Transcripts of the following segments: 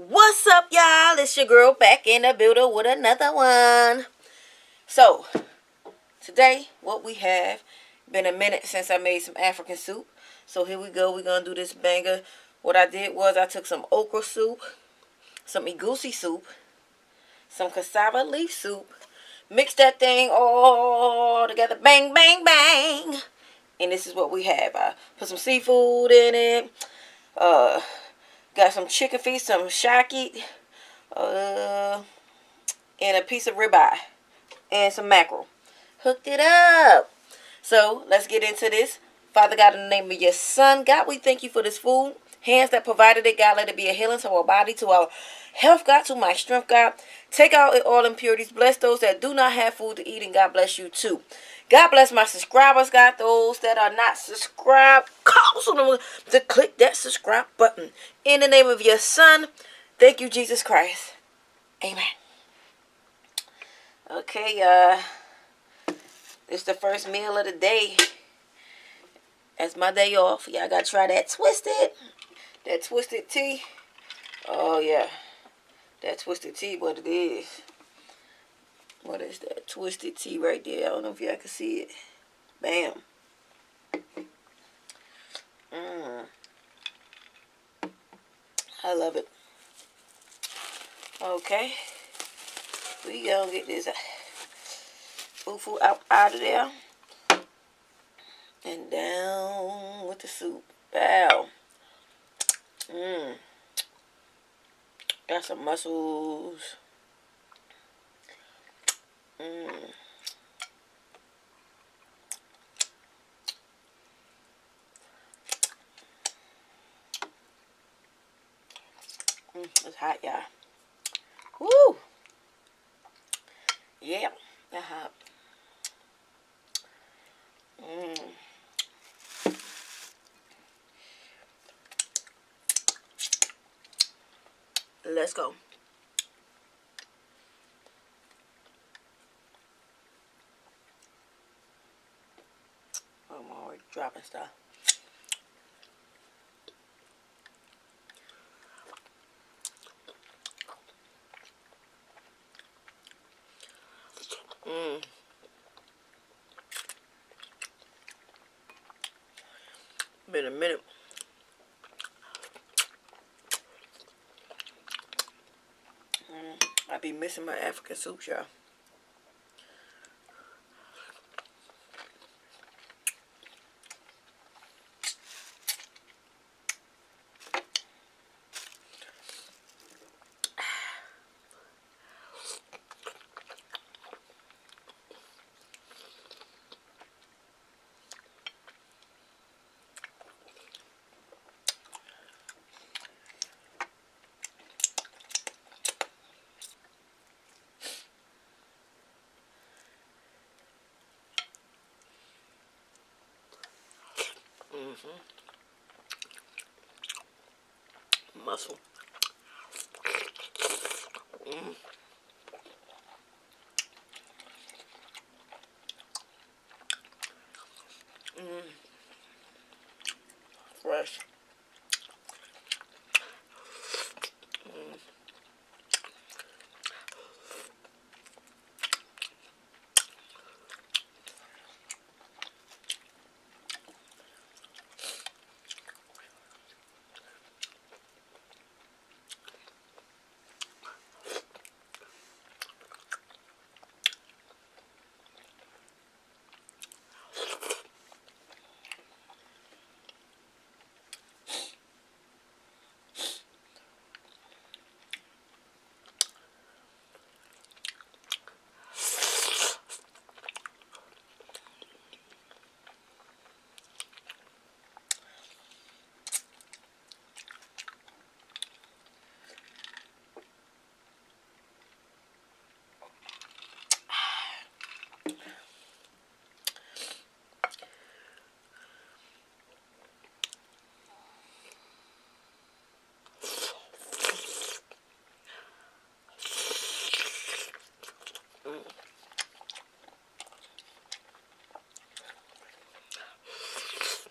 What's up, y'all? It's your girl back in the building with another one. So, today, what we have, been a minute since I made some African soup. So, here we go. We're going to do this banger. What I did was I took some okra soup, some egusi soup, some cassava leaf soup, mixed that thing all together. Bang, bang, bang. And this is what we have. I put some seafood in it. Got some chicken feet, some shaki, and a piece of ribeye, and some mackerel. Hooked it up. So, let's get into this. Father God, in the name of your Son, God, we thank you for this food. Hands that provided it, God, let it be a healing to our body, to our health, God, to my strength, God. Take out all impurities. Bless those that do not have food to eat, and God bless you too. God bless my subscribers, God. Those that are not subscribed, counsel them to click that subscribe button. In the name of your Son, thank you, Jesus Christ. Amen. Okay, it's the first meal of the day. That's my day off. Y'all gotta try that twisted tea. Oh yeah, that twisted tea. What it is? What is that twisted tea right there? I don't know if y'all can see it. Bam. I love it. Okay, we gonna get this fufu out of there and down with the soup. Wow. Got some mussels. It's hot, y'all. Woo! Yeah, that's hot. Let's go. I'm already dropping stuff. Been a minute. I be missing my African soup, y'all. Mussel. Fresh.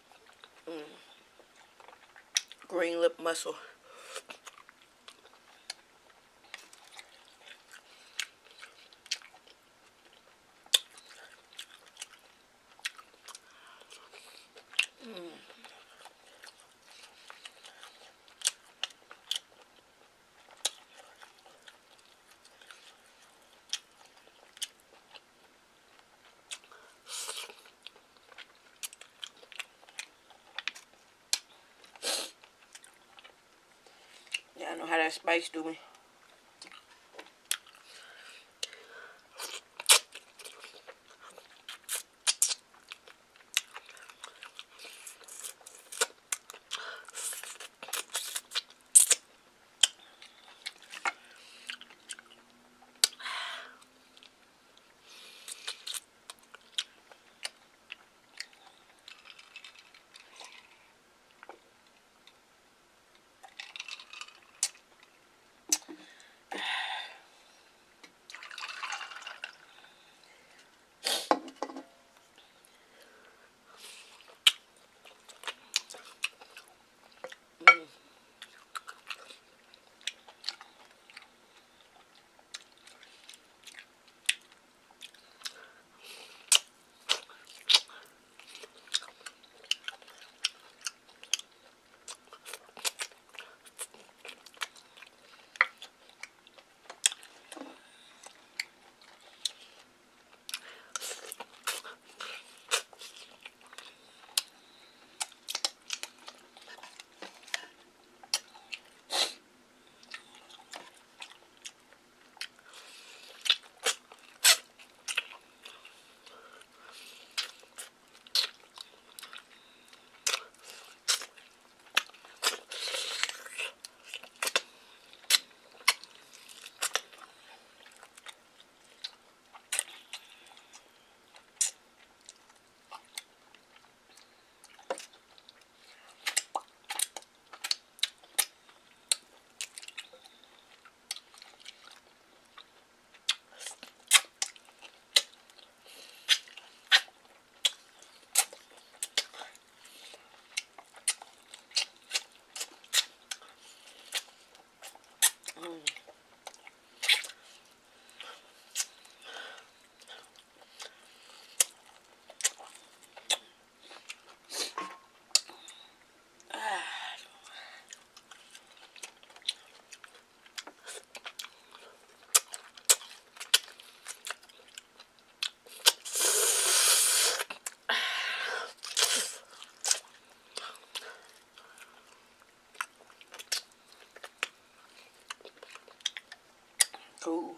Green lip mussel. know how that spice do me. Cool.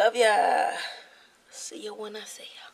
Love ya. See you when I see ya.